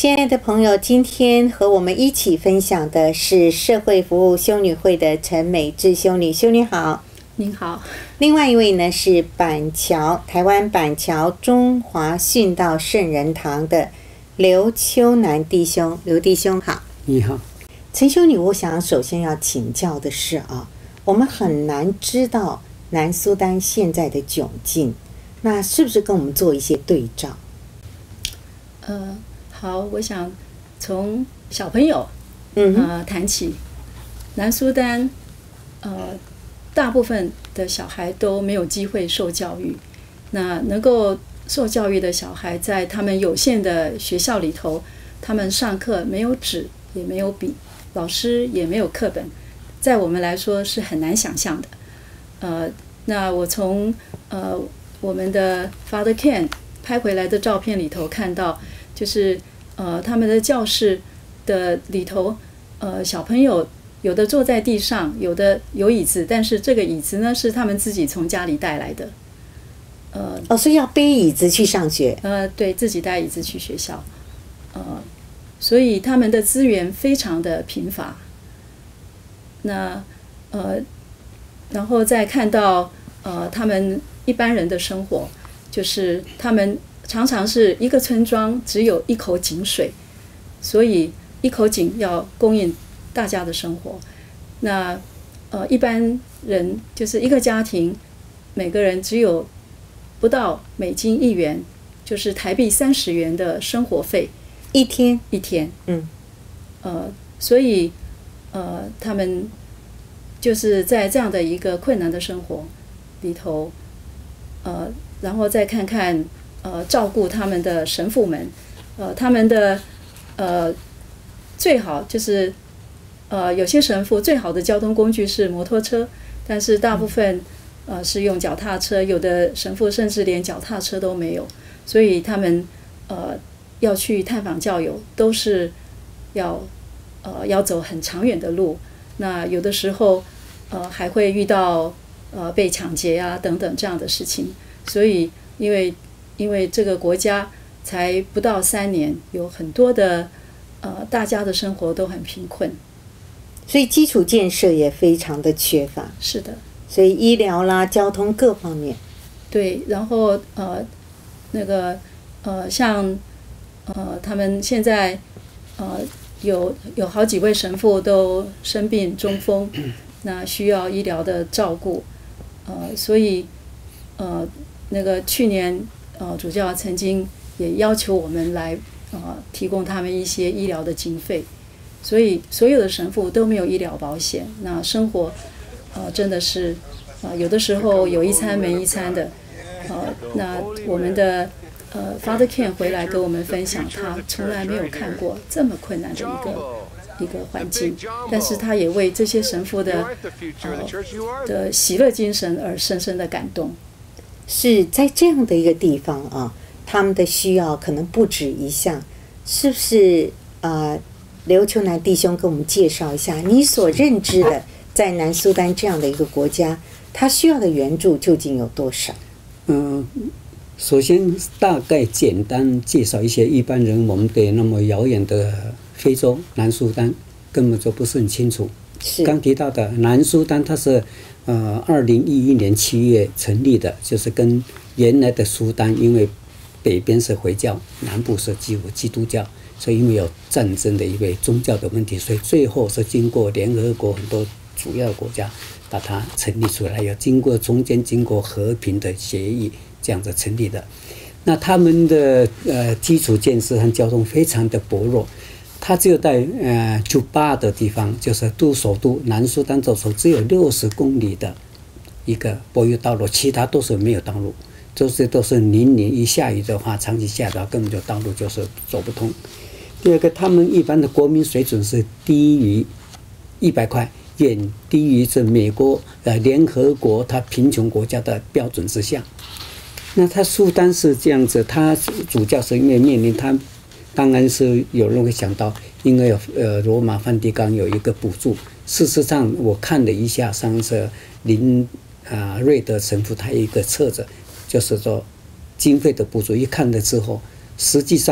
亲爱的朋友，今天和我们一起分享的是社会服务修女会的陈美智修女。修女好。 您好。 另外一位呢是台湾板桥中华殉道圣人堂的刘秋南弟兄。刘弟兄好。 你好。 陈修女，我想首先要请教的是我们很难知道南苏丹现在的窘境，那是不是跟我们做一些对照？ 好，我想从小朋友谈起。南苏丹大部分的小孩都没有机会受教育，那能够受教育的小孩在他们有限的学校里头，他们上课没有纸也没有笔，老师也没有课本，在我们来说是很难想象的。那我从我们的 Father Ken 拍回来的照片里头看到，就是他们的教室的里头，小朋友有的坐在地上，有的有椅子，但是这个椅子呢是他们自己从家里带来的。 所以要背椅子去上学。 对，自己带椅子去学校。所以他们的资源非常的贫乏。那然后再看到他们一般人的生活，就是他们常常是一个村庄只有一口井水，所以一口井要供应大家的生活。那一般人就是一个家庭，每个人只有不到美金1元，就是台币30元的生活费一天。所以他们就是在这样的一个困难的生活里头，然后再看看照顾他们的神父们，他们的最好就是有些神父最好的交通工具是摩托车，但是大部分是用脚踏车，有的神父甚至连脚踏车都没有，所以他们要去探访教友都是要走很长远的路，那有的时候还会遇到被抢劫啊等等这样的事情。所以因为这个国家才不到3年，有很多的大家的生活都很贫困， 所以基础建设也非常的缺乏。 是的。 所以医疗啦、交通各方面。 对，然后像他们现在有好几位神父都生病中风，那需要医疗的照顾。所以去年主教曾经也要求我们来提供他们一些医疗的经费，所以所有的神父都没有医疗保险，那生活真的是有的时候有一餐没一餐的。那我们的Father Ken 回来跟我们分享，他从来没有看过这么困难的一个环境，但是他也为这些神父的喜乐精神而深深的感动。 是在这样的一个地方他们的需要可能不止一项，是不是刘秋南弟兄跟我们介绍一下你所认知的在南苏丹这样的一个国家，他需要的援助究竟有多少？ 首先大概简单介绍一些一般人我们对那么遥远的非洲南苏丹根本就不是很清楚。刚提到的南苏丹，它是2011年7月成立的，就是跟原来的苏丹，因为北边是回教，南部是基督教，所以因为有战争的一个宗教的问题，所以最后是经过联合国很多主要国家把它成立出来，有中间经过和平的协议这样子成立的。那他们的基础建设和交通非常的薄弱，它只有在朱巴的地方，就是首都南苏丹州只有60公里的一个柏油道路，其他都是没有道路，都是泥泞，一下雨的话，长期下的根本就道路就是走不通。第二个，他们一般的国民水准是低于100块，远低于是美国联合国它贫穷国家的标准之下。那他苏丹是这样子，他主教是因为面临他，当然是有人会想到，因为罗马梵蒂冈有一个补助。事实上，我看了一下上次林瑞德神父他有一个册子，就是说经费的补助。一看了之后，实际上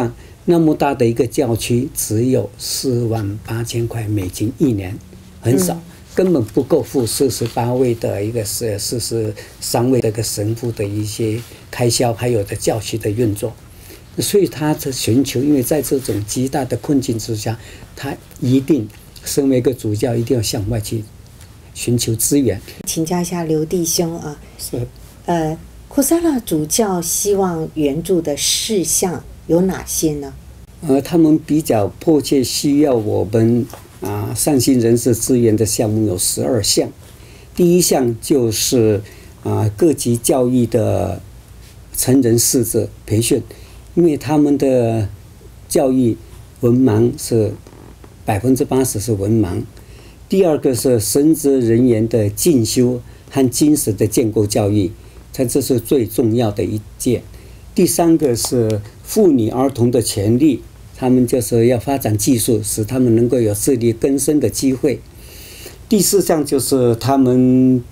那么大的一个教区只有48000块美金一年，很少，根本不够付48位的一个43位的一个神父的一些开销，还有的教区的运作。所以他的寻求，因为在这种极大的困境之下，他一定身为一个主教，一定要向外去寻求资源。 请教一下刘弟兄啊， 是库萨拉主教希望援助的事项有哪些呢？ 他们比较迫切需要我们善心人士支援的项目有12项。第一项就是各级教育的成人师资培训，因为他们的教育文盲是80%是文盲。第二个是神职人员的进修和精神的建构教育，这是最重要的一件。第三个是妇女儿童的权利，他们就是要发展技术，使他们能够有自力更生的机会。第四项就是他们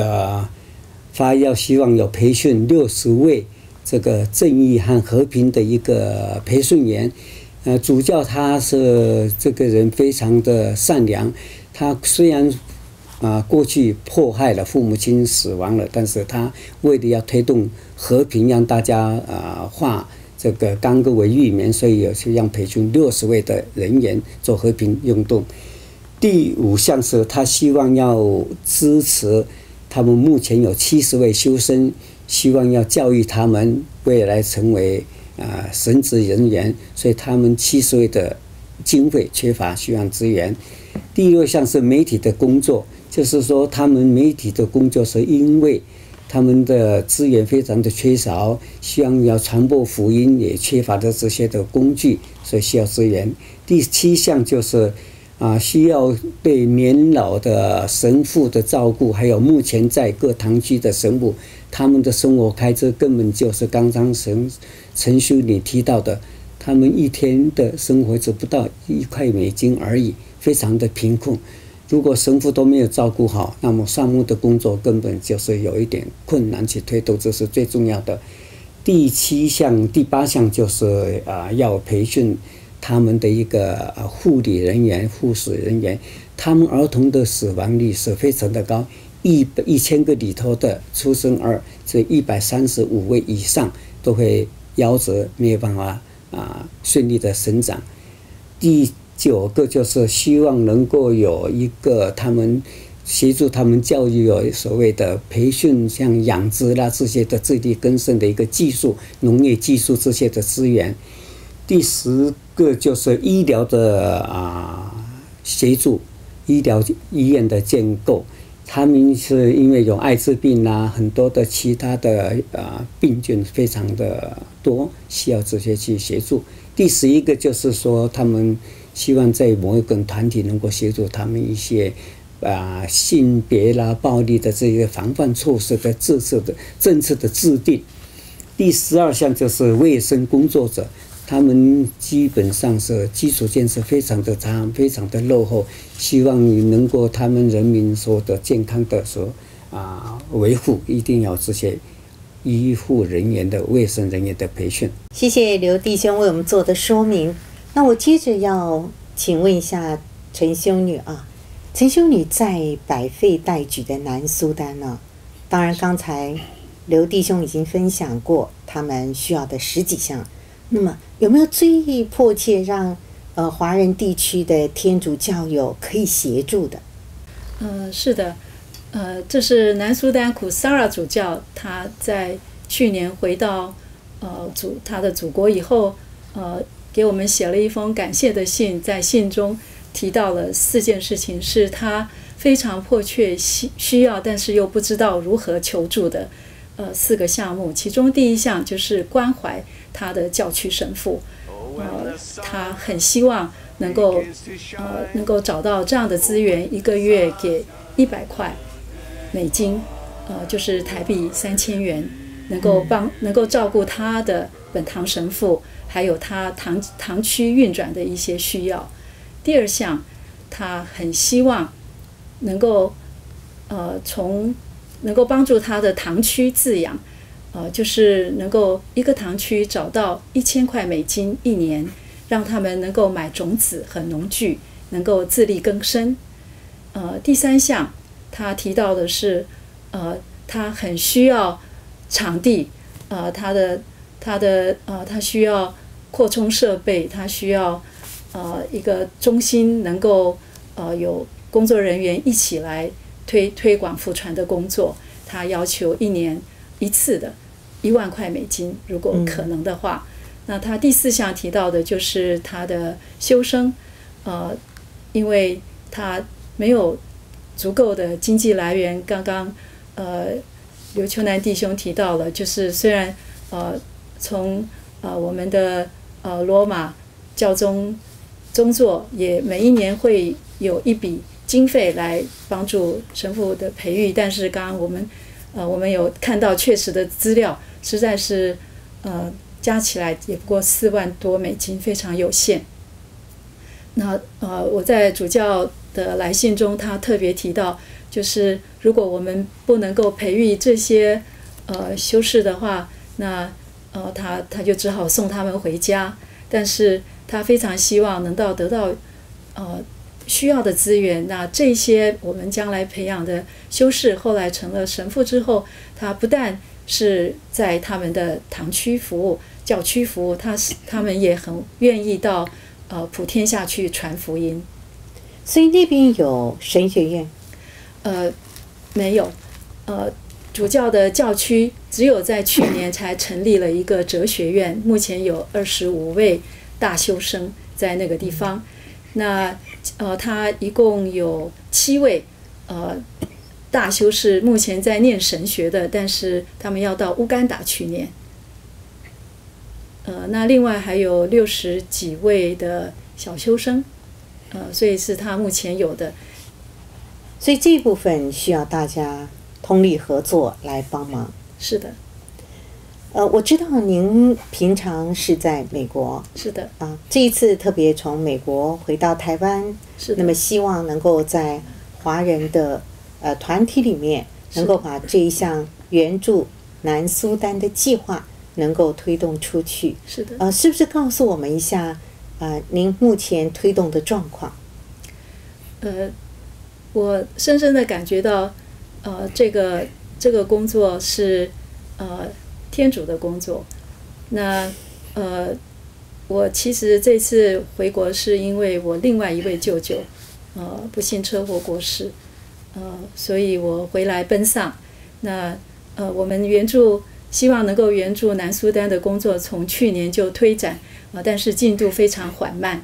希望有培训60位这个正义和和平的一个培训员。主教他是这个人非常的善良，他虽然过去迫害了父母亲死亡了，但是他为了要推动和平，让大家化这个干戈为玉帛，所以有去让培训60位的人员做和平运动。第5项是他希望要支持他们目前有70位修生，希望要教育他们未来成为神职人员，所以他们70位的经费缺乏，需要资源。第6项是媒体的工作，就是说他们媒体的工作是因为他们的资源非常的缺少，希望要传播福音也缺乏的这些的工具，所以需要资源。第7项就是需要对年老的神父的照顾，还有目前在各堂区的神父，他们的生活开支根本就是刚刚陈修女提到的，他们一天的生活只不到1块美金而已，非常的贫困。如果神父都没有照顾好，那么善牧的工作根本就是有一点困难去推动，这是最重要的。第7项、第8项就是要培训他们的一个护理人员、护士人员，他们儿童的死亡率是非常的高，1000个里头的出生儿，这135位以上都会夭折，没有办法顺利的生长。第9个就是希望能够有一个他们协助他们教育有所谓的培训，像养殖啦这些的自力更生的一个技术、农业技术这些的资源。第10个就是医疗的协助，医院的建构。他们是因为有艾滋病啦，很多的其他的病菌非常的多，需要这些去协助。第11个就是说，他们希望在某一个团体能够协助他们一些性别啦、暴力的这些防范措施的政策的制定。第12项就是卫生工作者，他们基本上是基础建设非常的差，非常的落后，希望能够他们人民所的健康的维护，一定要这些医护人员的卫生人员的培训。 谢谢刘弟兄为我们做的说明。那我接着要请问一下陈修女陈修女在百废待举的南苏丹呢，当然刚才刘弟兄已经分享过他们需要的10几项，那么有没有最迫切让华人地区的天主教友可以协助的？ 是的，这是南苏丹库萨拉主教，他在去年回到他的祖国以后，给我们写了一封感谢的信，在信中提到了4件事情，是他非常迫切需要，但是又不知道如何求助的4个项目。其中第1项就是关怀他的教区神父，他很希望能够找到这样的资源，1个月给100块美金，就是台币3000元，能够照顾他的本堂神父，还有他堂区运转的一些需要。第2项，他很希望能够帮助他的堂区自养，就是能够一个堂区找到1000块美金一年， 让他们能够买种子和农具，能够自力更生。第3项他提到的是，他很需要场地，他需要扩充设备，他需要一个中心能够有工作人员一起来推广福传的工作。他要求1年1次的1万块美金，如果可能的话。那他第4项提到的就是他的修生，因为他没有足够的经济来源。刚刚刘秋南弟兄提到了，就是虽然从我们的罗马教宗座也每一年会有一笔经费来帮助神父的培育，但是刚刚我们有看到确实的资料，实在是加起来也不过4万多美金，非常有限。那我在主教的来信中，他特别提到，就是如果我们不能够培育这些修士的话，那他就只好送他们回家。但是他非常希望能得到需要的资源。那这些我们将来培养的修士，后来成了神父之后，他不但是在他们的堂区服务、教区服务，他们也很愿意到普天下去传福音。 所以那边有神学院？ 没有。主教的教区只有在去年才成立了一个哲学院，目前有25位大修生在那个地方。那他一共有7位大修士目前在念神学的，但是他们要到乌干达去念。那另外还有60几位的小修生，所以是他目前有的。 所以这一部分需要大家通力合作来帮忙。 是的。 我知道您平常是在美国。 是的。 这一次特别从美国回到台湾，那么希望能够在华人的团体里面，能够把这一项援助南苏丹的计划能够推动出去。 是的。 是不是告诉我们一下您目前推动的状况？ 我深深的感觉到这个工作是天主的工作。那我其实这次回国是因为我另外一位舅舅不幸车祸过世，所以我回来奔丧。那我们希望能够援助南苏丹的工作从去年就推展，但是进度非常缓慢。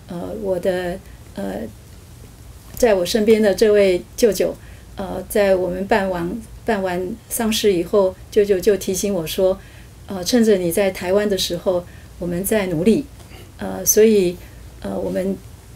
在我身边的这位舅舅，在我们办完丧事以后，舅舅就提醒我说，趁着你在台湾的时候，我们在努力。所以我们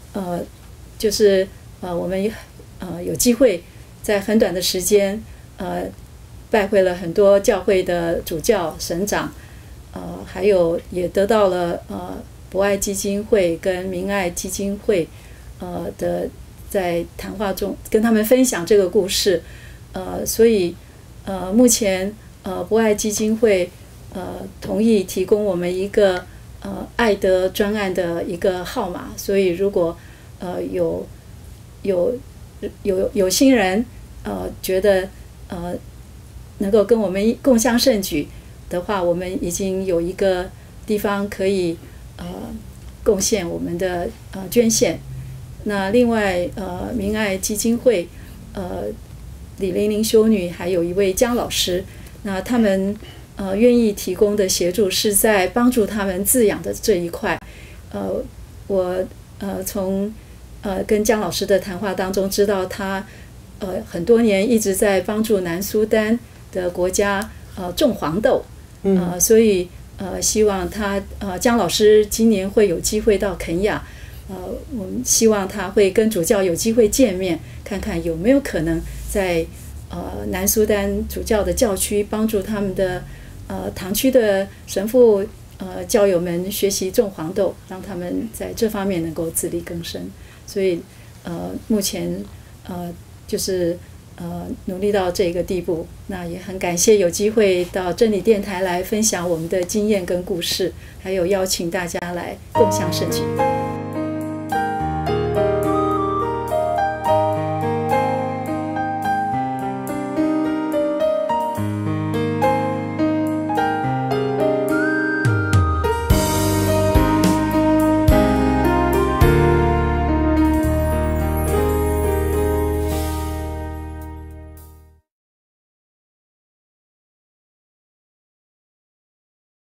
我们有机会在很短的时间拜会了很多教会的主教、神长，还有也得到了博爱基金会跟明爱基金会在谈话中跟他们分享这个故事。所以目前博爱基金会同意提供我们一个爱德专案的一个号码，所以如果有心人觉得能够跟我们共襄盛举的话，我们已经有一个地方可以贡献我们的捐献。那另外明爱基金会李玲玲修女还有一位江老师，那他们愿意提供的协助是在帮助他们自养的这一块。我从跟江老师的谈话当中知道，他很多年一直在帮助南苏丹的国家种黄豆，所以希望江老师今年会有机会到肯亚，我们希望他会跟主教有机会见面，看看有没有可能在南苏丹主教的教区帮助他们的堂区的神父教友们学习种黄豆，让他们在这方面能够自力更生。所以目前就是努力到这个地步。那也很感谢有机会到真理电台来分享我们的经验跟故事，还有邀请大家来共享圣经。